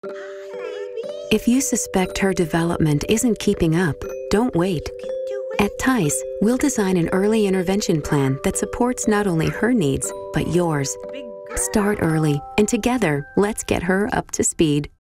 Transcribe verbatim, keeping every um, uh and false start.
Hi, baby. If you suspect her development isn't keeping up, don't wait. You can do it. At Tice, we'll design an early intervention plan that supports not only her needs, but yours. Big girl. Start early, and together, let's get her up to speed.